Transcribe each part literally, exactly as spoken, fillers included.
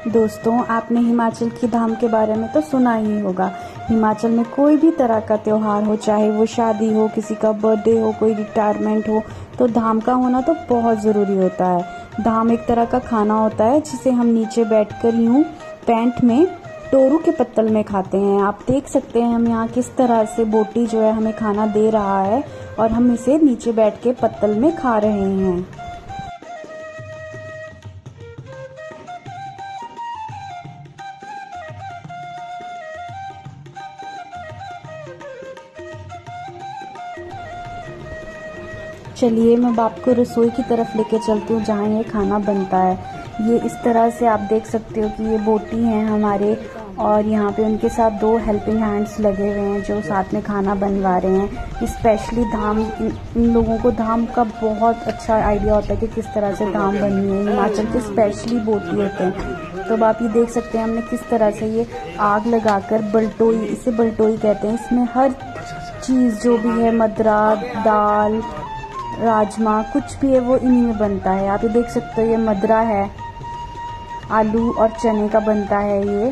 दोस्तों, आपने हिमाचल की धाम के बारे में तो सुना ही होगा। हिमाचल में कोई भी तरह का त्यौहार हो, चाहे वो शादी हो, किसी का बर्थडे हो, कोई रिटायरमेंट हो, तो धाम का होना तो बहुत ज़रूरी होता है। धाम एक तरह का खाना होता है जिसे हम नीचे बैठकर यूं पैंट में टोरू के पत्तल में खाते हैं। आप देख सकते हैं हम यहाँ किस तरह से बोटी जो है हमें खाना दे रहा है और हम इसे नीचे बैठ के पत्तल में खा रहे हैं। चलिए मैं आपको रसोई की तरफ लेके चलती हूँ जहाँ ये खाना बनता है। ये इस तरह से आप देख सकते हो कि ये बोटी हैं हमारे, और यहाँ पे उनके साथ दो हेल्पिंग हैंड्स लगे हुए हैं जो साथ में खाना बनवा रहे हैं। स्पेशली धाम, इन लोगों को धाम का बहुत अच्छा आइडिया होता है कि किस तरह से धाम बननी है। हिमाचल के स्पेशली बोटी होते हैं। तो आप ये देख सकते हैं हमने किस तरह से ये आग लगाकर बल्टोई, इसे बल्टोई कहते हैं, इसमें हर चीज़ जो भी है, मदरा, दाल, राजमा, कुछ भी है वो इन्हीं में बनता है। आप ये देख सकते हो ये मदरा है, आलू और चने का बनता है। ये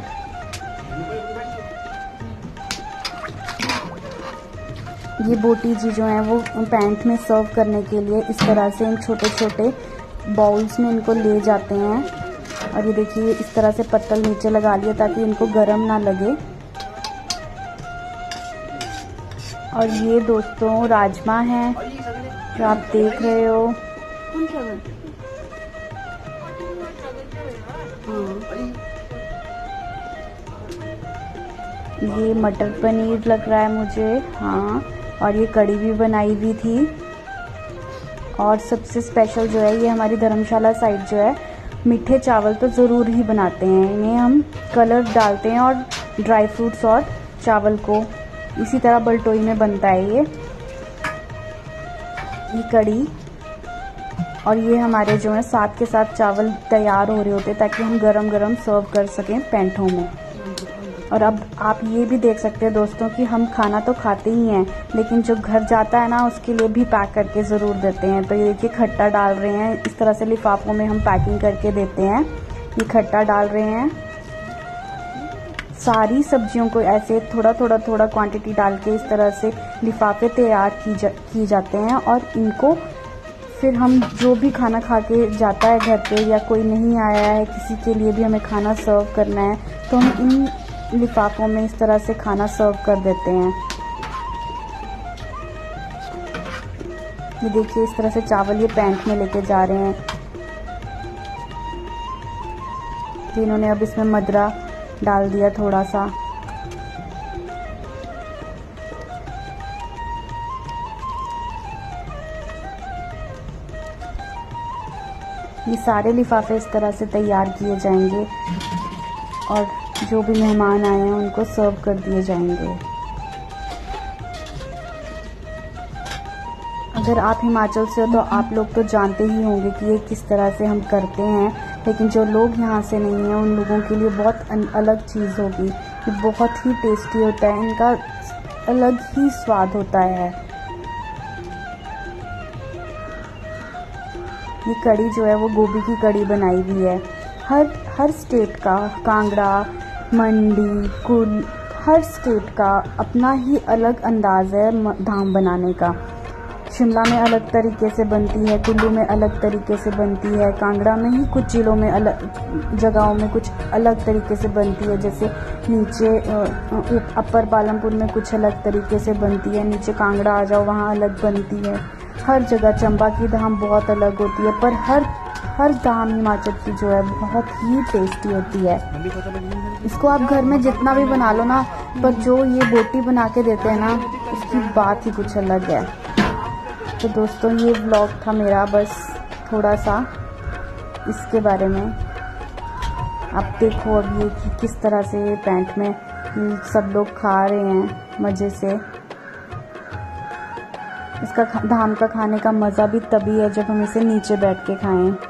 ये बोटी जी जो है वो पैंट में सर्व करने के लिए इस तरह से इन छोटे छोटे बाउल्स में इनको ले जाते हैं। और ये देखिए इस तरह से पत्तल नीचे लगा लिया ताकि इनको गर्म ना लगे। और ये दोस्तों राजमा है जो आप देख रहे हो। ये मटर पनीर लग रहा है मुझे, हाँ। और ये कड़ी भी बनाई हुई थी। और सबसे स्पेशल जो है, ये हमारी धर्मशाला साइड जो है मीठे चावल तो ज़रूर ही बनाते हैं। इन्हें हम कलर डालते हैं और ड्राई फ्रूट्स और चावल को इसी तरह बल्टोई में बनता है ये ये कड़ी। और ये हमारे जो है साथ के साथ चावल तैयार हो रहे होते हैं ताकि हम गरम गरम सर्व कर सकें पैंटों में। और अब आप ये भी देख सकते हैं दोस्तों कि हम खाना तो खाते ही हैं, लेकिन जो घर जाता है ना उसके लिए भी पैक करके ज़रूर देते हैं। तो ये देखिए खट्टा डाल रहे हैं, इस तरह से लिफाफों में हम पैकिंग करके देते हैं। ये खट्टा डाल रहे हैं, सारी सब्जियों को ऐसे थोड़ा थोड़ा थोड़ा क्वांटिटी डाल के इस तरह से लिफाफे तैयार की जा, की जाते हैं। और इनको फिर हम जो भी खाना खा के जाता है घर पे, या कोई नहीं आया है किसी के लिए भी हमें खाना सर्व करना है, तो हम इन लिफाफों में इस तरह से खाना सर्व कर देते हैं। ये देखिए इस तरह से चावल ये पैंट में लेके जा रहे हैं। तो इन्होंने अब इसमें मदरा डाल दिया थोड़ा सा। ये सारे लिफाफे इस तरह से तैयार किए जाएंगे और जो भी मेहमान आए हैं उनको सर्व कर दिए जाएंगे। अगर आप हिमाचल से हो तो आप लोग तो जानते ही होंगे कि ये किस तरह से हम करते हैं, लेकिन जो लोग यहाँ से नहीं हैं उन लोगों के लिए बहुत अलग चीज़ होगी। ये बहुत ही टेस्टी होता है, इनका अलग ही स्वाद होता है। ये कड़ी जो है वो गोभी की कड़ी बनाई हुई है। हर हर स्टेट का, कांगड़ा, मंडी, कुल, हर स्टेट का अपना ही अलग अंदाज़ है धाम बनाने का। शिमला में अलग तरीके से बनती है, कुल्लू में अलग तरीके से बनती है, कांगड़ा में ही कुछ जिलों में अलग जगहों में कुछ अलग तरीके से बनती है। जैसे नीचे अपर पालमपुर में कुछ अलग तरीके से बनती है, नीचे कांगड़ा आ जाओ वहाँ अलग बनती है। हर जगह चंबा की धाम बहुत अलग होती है, पर हर हर धाम हिमाचल की जो है बहुत ही टेस्टी होती है। इसको आप घर में जितना भी बना लो ना, पर जो ये बोटी बना के देते हैं ना उसकी बात ही कुछ अलग है। तो दोस्तों ये व्लॉग था मेरा, बस थोड़ा सा इसके बारे में। आप देखो अब ये कि किस तरह से पैंट में सब लोग खा रहे हैं मज़े से। इसका धाम का खाने का मज़ा भी तभी है जब हम इसे नीचे बैठ के खाएं।